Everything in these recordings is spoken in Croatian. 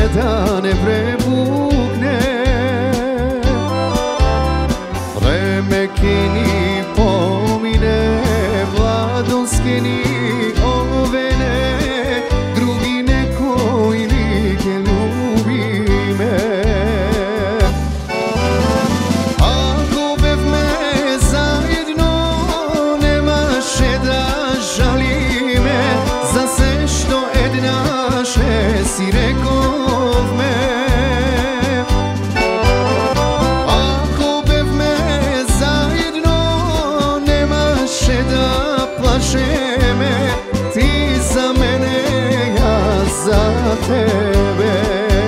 da ne prepukne. Vreme kini pomine, mladost skini ovene, drugi neko ili ke ljubi me. Ako bev me zajedno nemaše da žali me za sve što ednaše si rekov me. Ako bev me zajedno nemaše da plaše me, ti za mene, ja za tebe.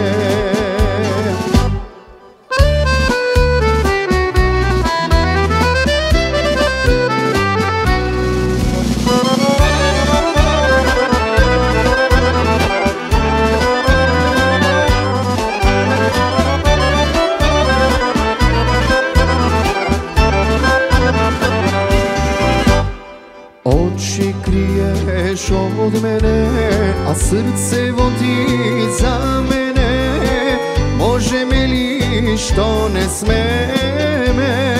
Oči kriješ od mene, a srce vodi za mene. Može me li što ne sme me?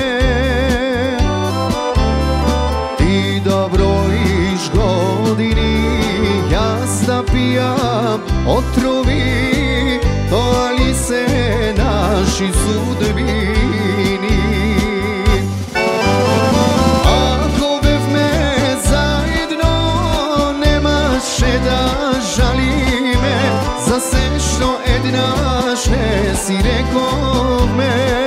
Ti da brojiš godini, ja sta pijam otrovi, to ali se naši sudbini. Da žali me za sve što ednaše si rekao me.